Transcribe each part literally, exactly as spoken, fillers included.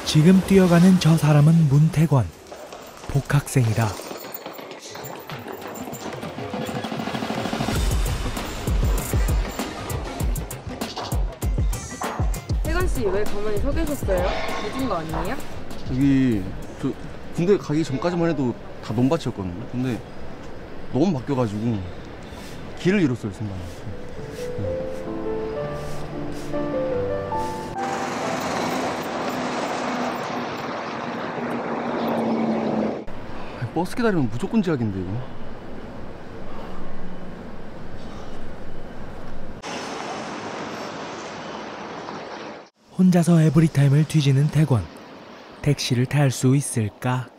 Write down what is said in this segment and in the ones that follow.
지금 뛰어가는 저 사람은 문태권, 복학생이다. 태권씨 왜 가만히 서 계셨어요? 늦은 거 아니에요? 여기 저 군대 가기 전까지만 해도 다 논밭이었거든요. 근데 너무 바뀌어가지고 길을 잃었어요, 순간. 버스 기다리면 무조건 지각인데 이거. 혼자서 에브리타임을 뒤지는 태권. 택시를 탈 수 있을까?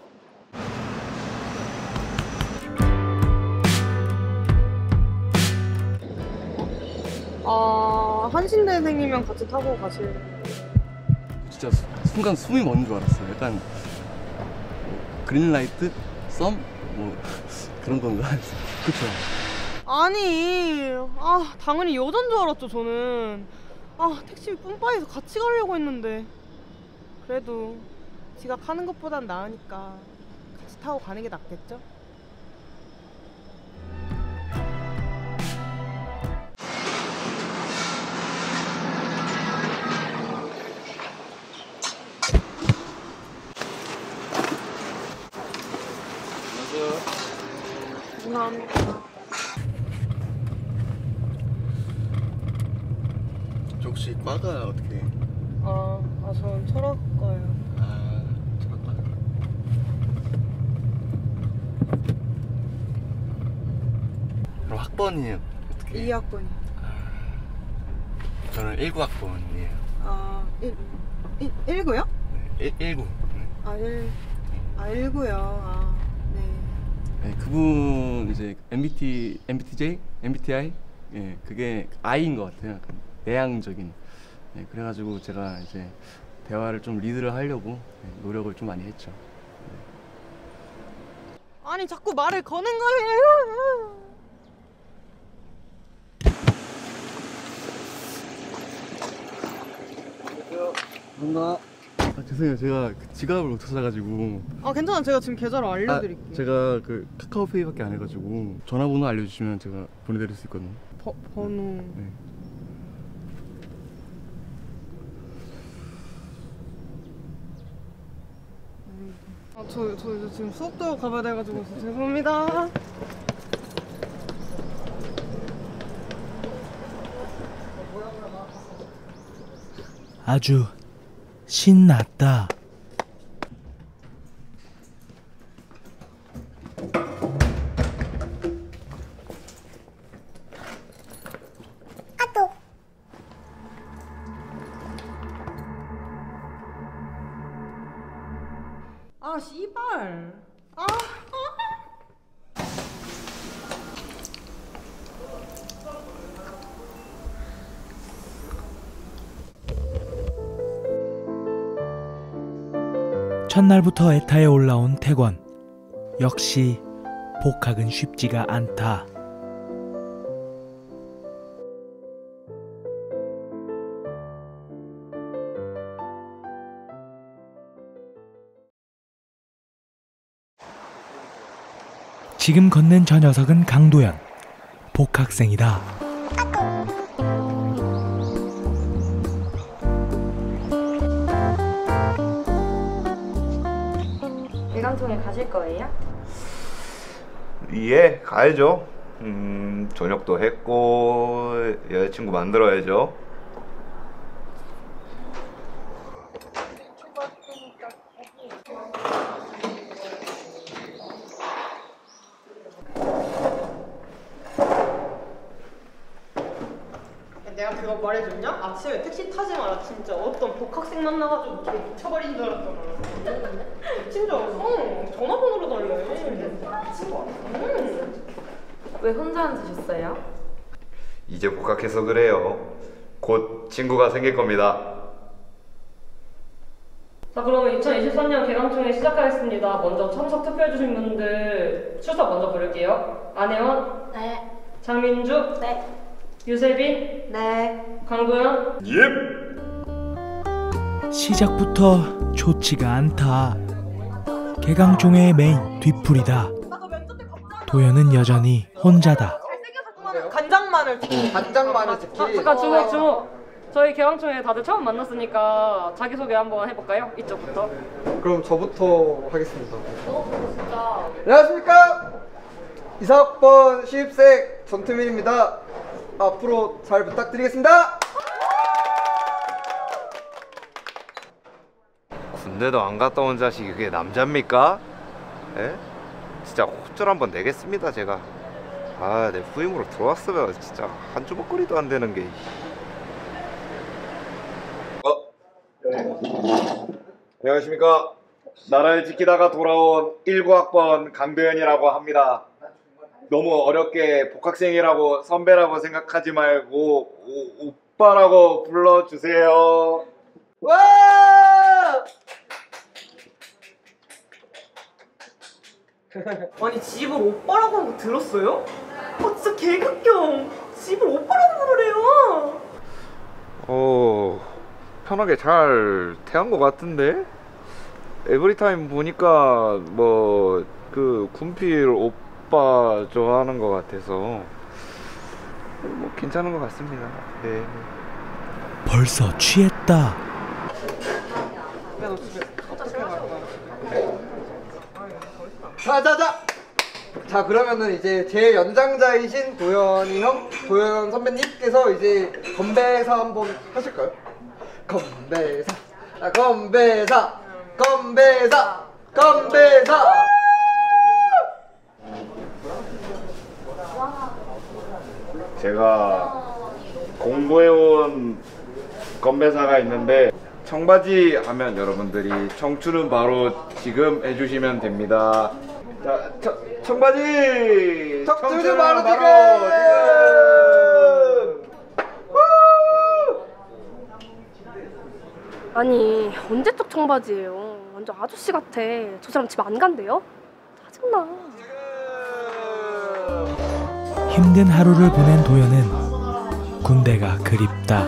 아... 한신대생이면 같이 타고 가실... 진짜 수, 순간 숨이 멎는 줄 알았어요. 약간 뭐, 그린라이트? 썸? 뭐 그런 건가? 그쵸? 아니... 아... 당연히 여잔 줄 알았죠, 저는. 아... 택시 뿜빠이에서 같이 가려고 했는데 그래도 지각하는 것보단 나으니까 같이 타고 가는 게 낫겠죠? 감사합니다. 저 혹시 과가 어떻게? 아, 아 저는 철학과예요. 아, 철학과. 그럼 학번이에요? 어떻게? 이 학번이. 아, 저는 일구 학번이에요. 아, 일, 일, 일구요? 네, 일, 일구. 네. 아, 일, 아, 일구요. 아, 네. 네, 그분 이제 엠비티, 엠비티제이? 엠비티아이? 예, 그게 I인 것 같아요. 약간 내향적인. 네, 그래가지고 제가 이제 대화를 좀 리드를 하려고 네, 노력을 좀 많이 했죠. 네. 아니, 자꾸 말을 거는 거예요. 감사합니다. 아, 죄송해요. 제가 그 지갑을 못 찾아가지고. 아, 괜찮아. 제가 지금 계좌로 알려드릴게요. 아, 제가 그 카카오페이밖에 안 해가지고 전화번호 알려주시면 제가 보내드릴 수 있거든요. 버, 번호. 네. 아, 저, 저 이제 지금 수업도 가봐야 돼가지고 죄송합니다. 아주 신났다. 아, 씨발. 아, 첫날부터 에타에 올라온 태권. 역시 복학은 쉽지가 않다. 지금 건넨 저 녀석은 강도현, 복학생이다. 대강통에 가실 거예요? 예, 가야죠. 음, 저녁도 했고 여자친구 만들어야죠. 내가 그거 말해줬냐? 아침에 택시 타지 마라. 진짜 어떤 복학생 만나가지고 걔 미쳐버린 줄 알았잖아. 진짜 어 전화번호로 달래. 음. 왜 혼자 앉으셨어요? 이제 복학해서 그래요. 곧 친구가 생길 겁니다. 자, 그러면 이천이십삼 년 개강총회 시작하겠습니다. 먼저 참석 투표해주신 분들 출석 먼저 부를게요. 안혜원, 네. 장민주, 네. 유세빈, 네. 강도현, 예. 시작부터 좋지가 않다. 개강총회의 메인 뒤풀이다. 도현은 여전히 혼자다. 간장 마늘 간장 마늘 특히. 아, 잠깐 주목 주목. 저희 개강총회 다들 처음 만났으니까 자기소개 한번 해볼까요? 이쪽부터. 그럼 저부터 하겠습니다. 안녕하십니까, 이사학번 신입생 전태민입니다. 앞으로 잘 부탁드리겠습니다. 군대도 안 갔다 온 자식이 그게 남자입니까? 에? 진짜 호절 한번 내겠습니다 제가. 아, 내 후임으로 들어왔으면 진짜 한 주먹거리도 안 되는 게. 어? 안녕하십니까. 나라를 지키다가 돌아온 일구 학번 강도현이라고 합니다. 너무 어렵게 복학생이라고 선배라고 생각하지 말고 오, 오빠라고 불러주세요. 와! 아니 집을 오빠라고 한 거 들었어요? 아 진짜 개극혐. 집을 오빠라고 부르래요. 어... 편하게 잘 태한 것 같은데? 에브리타임 보니까 뭐 그 군필 오빠 좋아하는 것 같아서 뭐 괜찮은 것 같습니다. 네. 벌써 취했다. 자자자. 자, 그러면은 이제 제 연장자이신 도현이 형, 도현 선배님께서 이제 건배사 한번 하실까요? 건배사, 아, 건배사, 건배사, 건배사. 제가 공부해온 건배사가 있는데, 청바지 하면 여러분들이 청춘은 바로 지금 해주시면 됩니다. 자, 청, 청바지! 청춘은 바로 지금! 아니 언제적 청바지예요. 완전 아저씨 같아. 저 사람 집 안 간대요? 짜증나. 힘든 하루를 보낸 도현은 군대가 그립다.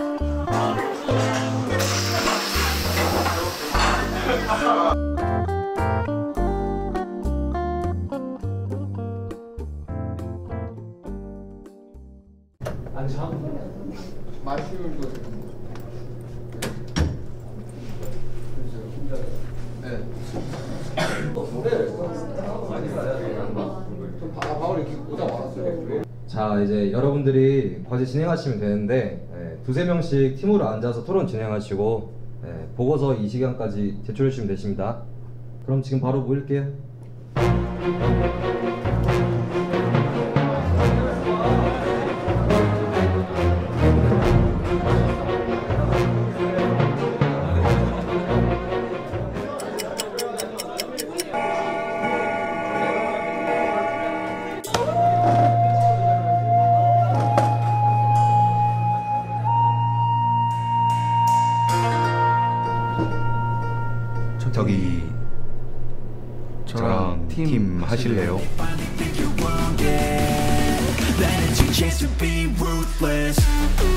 자, 이제 여러분들이 과제 진행하시면 되는데 예, 두세 명씩 팀으로 앉아서 토론 진행하시고 예, 보고서 이 시간까지 제출해 주시면 되십니다. 그럼 지금 바로 모일게요. 저기 저랑 팀, 팀 하실래요? Then it's your chance to be ruthless.